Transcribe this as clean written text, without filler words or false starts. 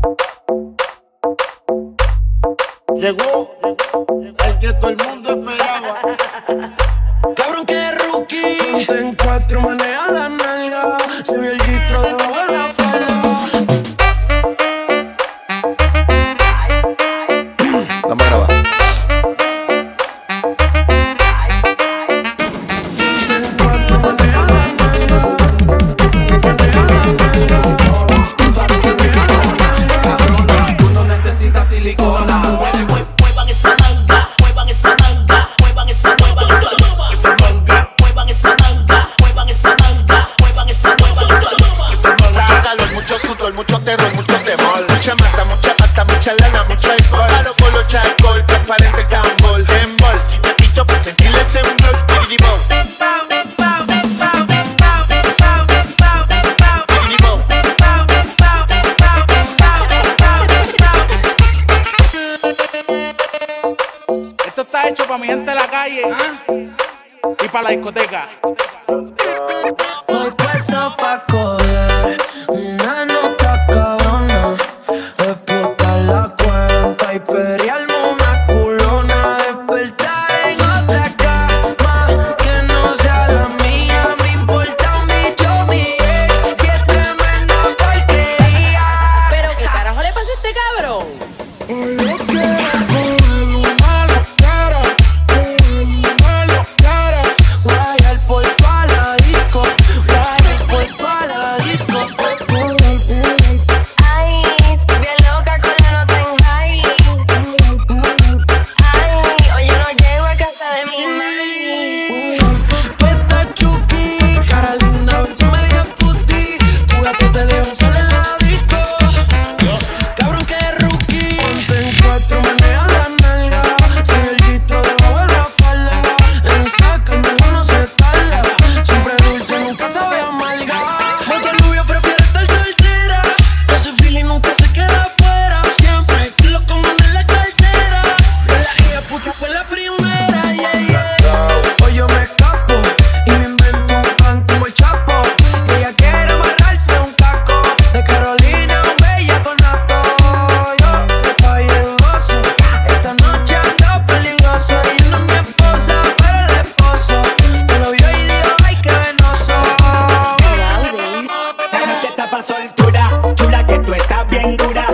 Llegó el que todo el mundo esperaba. Cabrón que rookie, te encuentro, maneja la nalga. Se vio el gistro debajo de la falda. Vamos a grabar. Te encuentro, maneja la nalga. Maneja la nalga. Maneja la nalga. Tú no necesitas silicona. Muevan esa nalga, muevan esa nalga, muevan esa nalga, esa manga, muevan esa nalga, muevan esa nalga, muevan esa nalga, esa manga. Mucho calor, mucho sudor, mucho terror, mucho temor. Mucha mata, mucha lana, mucho alcohol. Palo con los alcohol, transparente el tambor. Embol, si te picho para sentirle el temblor. Digidibom. Digidibom. Esto está hecho para mi gente de la calle y para la discoteca. Estoy puesto pa' coger una nota cabrona, explotar la cuenta y pelearme una culona, despertar en otra cama que no sea la mía. Me importa un bicho mi ex, si es tremenda porquería. ¿Pero qué carajo le pasa a este cabrón? Hoy yo quiero coger una la cara, una la cara. Guayar por toda la disco, guayar por toda la disco. Ay, bien loca con la nota en high. Ay, hoy yo no llego a casa de mi mami. Tú estás chuki, cara linda, ves media puti. Tu gato te dejo solo en la disco. Cabrón que rookie, ponte en cuatro, maneja la nalga. Soy el gistro debajo de la falda. En sacármelo no se tarda. Siempre dulce, nunca sabe amarga. Moto Rubio prefiere estar soltera. Ese feeling nunca se queda afuera. Siempre lo como en la cartera. De la hija puta fue la primera, yeah, yeah. Hoy yo me escapo y me invento un plan como el Chapo. Y ella quiere amarrarse un caco. De Carolina, un bella con nato. Yo que fallé dudoso. Esta noche ando peligroso. Ella no es mi esposa, pero el esposo te lo vio y dijo, ay, qué venoso. La noche está pa' soltura, chula que tú estás bien dura.